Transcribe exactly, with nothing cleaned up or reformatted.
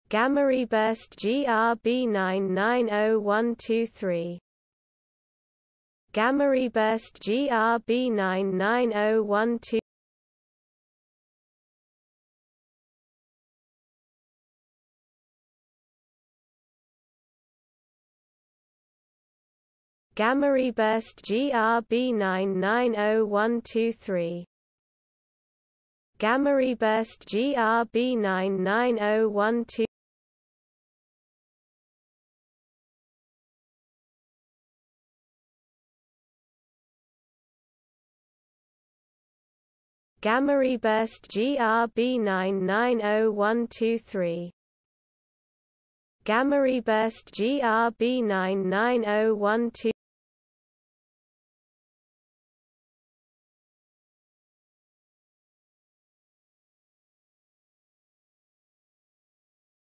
Gammarayburst G R B nine nine zero one two three. Gammarayburst G R B nine nine zero one two. Gammarayburst G R B nine nine zero one two three. Gammarayburst G R B nine nine zero one two. Gammarayburst G R B nine nine zero one two three. Gammarayburst G R B nine nine zero one two.